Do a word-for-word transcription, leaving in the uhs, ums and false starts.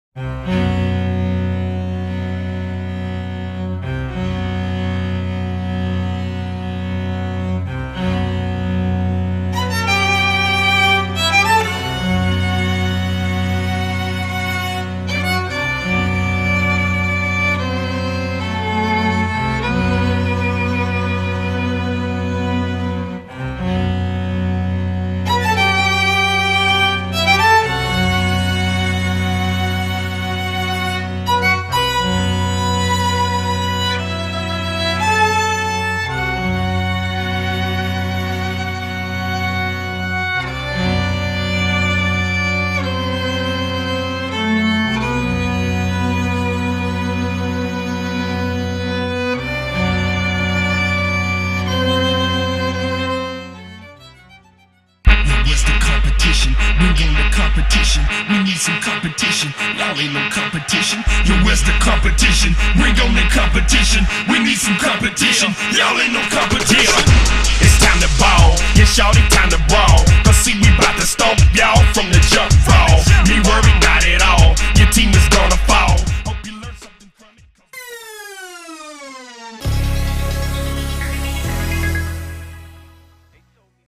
Bring on the competition, we need some competition. Y'all ain't no competition. Yo, where's the competition? Bring on the competition, we need some competition. Y'all ain't no competition. It's time to ball, yeah, shawty, time to brawl.